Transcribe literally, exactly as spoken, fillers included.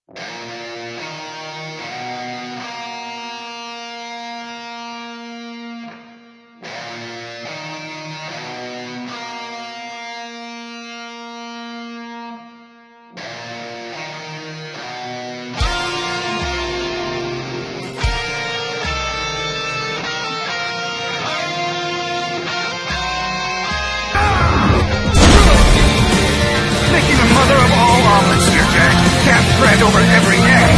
Making a mother of all omelets, dear Jack. Can't spread over every egg.